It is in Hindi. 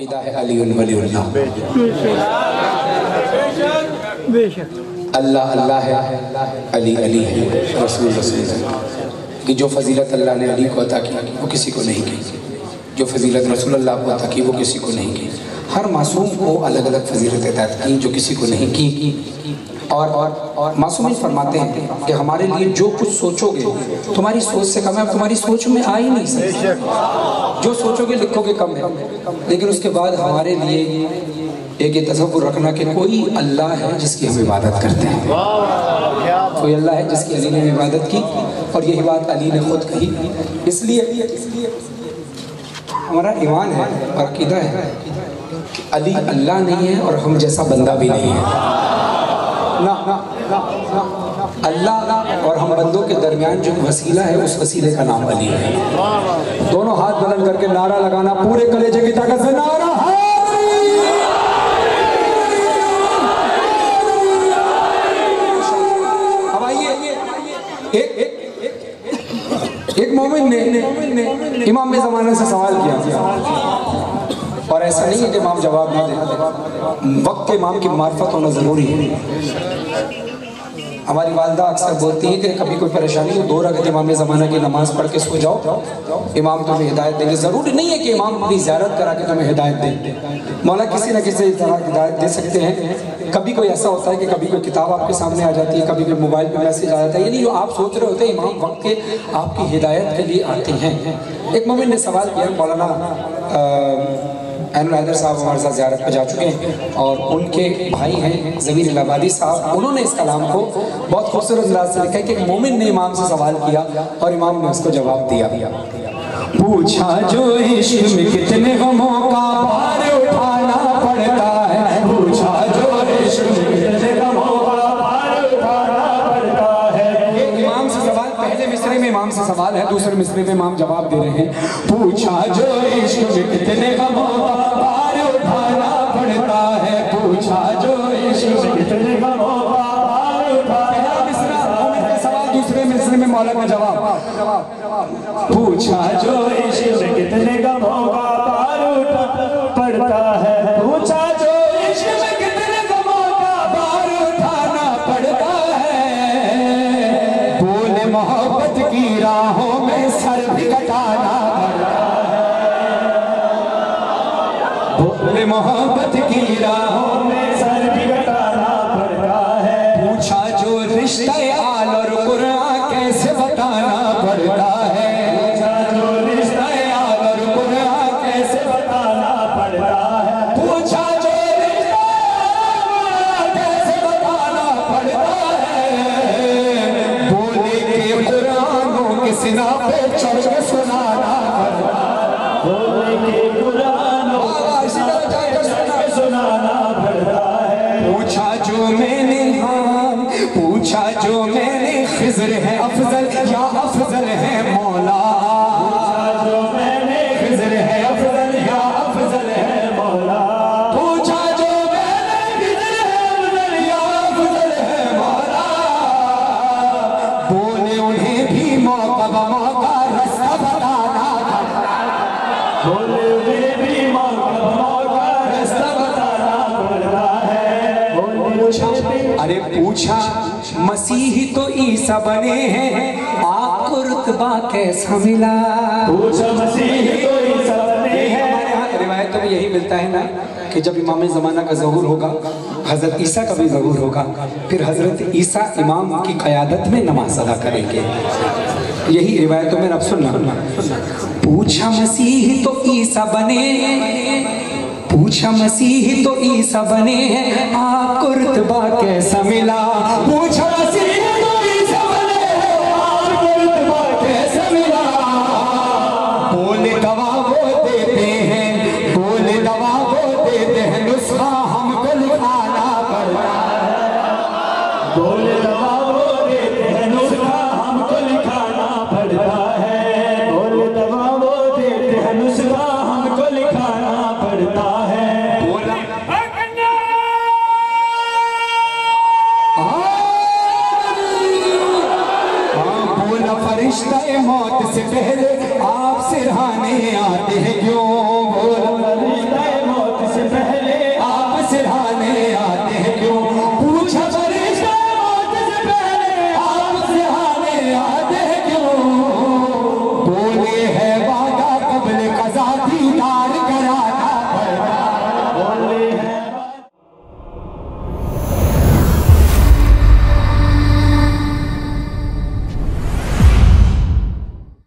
अक़ीदा है अली वलीउल्लाह, अल्लाह अल्लाह है, अली अली है, रसूल रसूल है। कि जो फजीलत अल्लाह ने अली को अता की वो किसी को नहीं की, जो फजीलत रसूल अल्लाह को अता की वो किसी को नहीं की। हर मासूम को अलग अलग फजीलत अता की जो किसी को नहीं की। और मासूम फरमाते हैं कि हमारे लिए जो कुछ सोचोगे तुम्हारी सोच से कम है, तुम्हारी सोच में आ ही नहीं सकता। जो सोचोगे लिखोगे कम है, लेकिन उसके बाद हमारे लिए एक ये तसव्वुर रखना कि कोई अल्लाह है जिसकी हम इबादत करते हैं, कोई अल्लाह है जिसकी अली ने इबादत की। और यही बात अली ने खुद कही। इसलिए हमारा ईमान है और अक़ीदा है कि अली अल्लाह नहीं है और हम जैसा बंदा भी नहीं है ना। अल्लाह और हम बंदों के दरमियान जो वसीला है उस वसीले का नाम अली है। दोनों हाथ बुलंद करके नारा लगाना, पूरे कलेजे की ताकत से नारा है। अब आइए, एक मोमिन ने इमाम ज़माने से सवाल किया, और ऐसा नहीं है कि इमाम जवाब ना दे, वक्त के इमाम की मार्फत होना ज़रूरी है। हमारी वालदा अक्सर बोलती हैं कि कभी कोई परेशानी हो 2 रकात इमाम ज़माना की नमाज़ पढ़ के सो जाओ, इमाम तुम्हें हिदायत देंगे। ज़रूरी नहीं है कि इमाम अपनी ज़ियारत करा के तुम्हें हिदायत दे, मौला किसी न किसी तरह हिदायत दे सकते हैं। कभी कोई ऐसा होता है कि कभी कोई किताब आपके सामने आ जाती है, कभी कोई मोबाइल पर मैसेज आ जाता है, यानी जो आप सोच रहे होते हैं इमाम वक्त के आपकी हिदायत के लिए आते हैं। एक मोमिन ने सवाल किया, मौलाना हैदर साहब हमारे साथ ज़ियारत पे जा चुके हैं और उनके भाई हैं ज़मीर इलाहाबादी साहब, उन्होंने इस कलाम को बहुत खूबसूरत अंदाज से लिखा है कि एक मोमिन ने इमाम से सवाल किया और इमाम ने उसको जवाब दिया। पूछा जो इश्क में कितने गमों का भार उठाना पड़ता है, पूछा जो इश्क में कितने गमों का भार उठाना पड़ता है। इमाम से सवाल, पहले मिसरे में इमाम से सवाल है, दूसरे मिसरे में इमाम जवाब दे रहे हैं। पूछा जो इश्क में कितने गमों का भार उठाना पड़ता है, पूछा जो इश्क में कितने गमों का भार उठाना पड़ता है। सवाल, दूसरे मिसरे में मौला का जवाब। पूछा जो इश्क में कितने गमों का भार उठाना पड़ता है, पूछा जो इश्क में कितने गमों का भार उठाना पड़ता है। बोले मोहब्बत की राहों में सर भी कटाना पड़ता है, बोले मोहब्बत की राहों में सर भी कटाना पड़ता है। पूछा जो रिश्ता आल और कुरान कैसे बताना पड़ता है, पूछा जो रिश्ता आल और कुरान कैसे बताना पड़ता है। पूछा जो रिश्ता आल कैसे बताना पड़ता है। बोले के कुरानों के सिना पे चढ़ के सुनाना पड़ता है, बोले के कुरानों के सिना पे सुनाना पड़ता है। पूछा जो मैंने, हाँ पूछा जो मैंने खिज़र है अफजल या अफजल है मौला, पूछा जो मैंने खिज़र है अफजल या अफजल है मौला। पूछा जो मैंने खिज़र है अफजल या अफजल है मौला। बोले उन्हें भी मौका बमौका रास्ता बताना पड़ता है, बोले उन्हें भी मौका बमौका रास्ता बताना पड़ता है। पूछा, अरे पूछा मसीही तो ईसा बने हैं, आपको रुतबा कैसा मिला। पूछा मसीही तो ईसा बने हैं। हमारे यहाँ रिवायतों में यही मिलता है ना कि जब इमाम ज़माना का ज़हूर होगा, हज़रत ईसा का भी ज़हूर होगा, फिर हज़रत ईसा इमाम की क़यादत में नमाज अदा करेंगे। यही रिवायतों में, अब सुनना। पूछा मसीही तो ईसा बने, पूछा मसीही तो ईसा बने हैं, आपको रुतबा कैसा मिला। पूछा मसीही तो ईसा बने हैं, आपको रुतबा कैसा मिला। बोले दवा वो देते हैं, बोले दवा वो देते हैं, नुस्खा हमको लिखाना पड़ता है। बोले दवा वो देते हैं, नुस्खा हमको लिखाना पड़ता है। बोले दवा वो देते हैं, नुस्खा हमको लिखाना पड़ता है। फरिश्ता मौत से पहले